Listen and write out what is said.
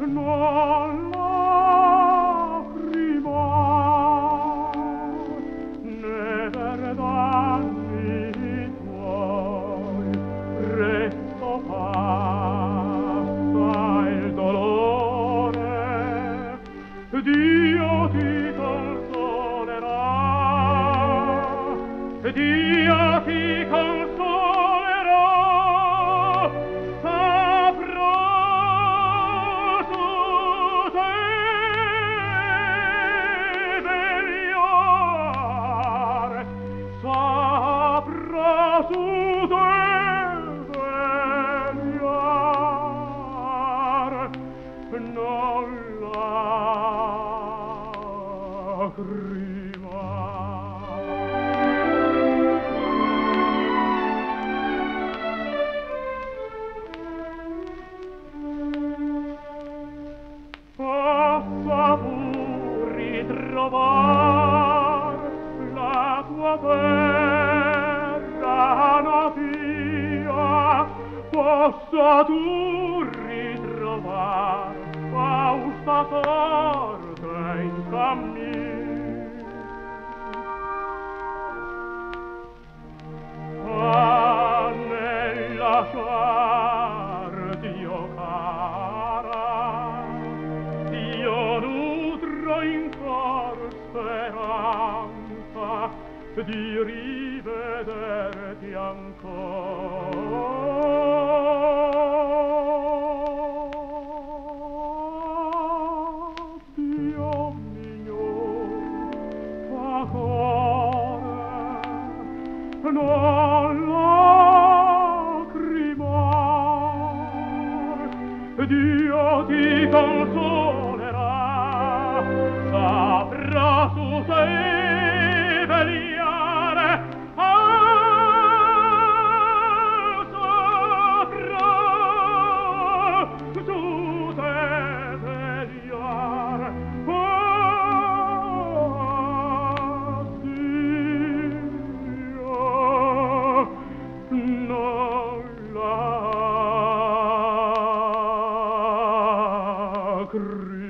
non lacrimar, ne verdanni tuoi, presto passa il dolore, Dio ti consolerà, Dio ti consolerà, saprà su te vegliare, saprà su te vegliare, non possa pur ritrovar la tua terra natia, possa tu ritrovar fausta sorte in cammin. Ah, nel lasciarti, o cara, io nutro in cor speranza di rivederti ancora. Dio mio, fa cuore, non lacrimar, Dio ti consolerà, saprà su te vegliare, saprà su te vegliare, Dio non lacrime.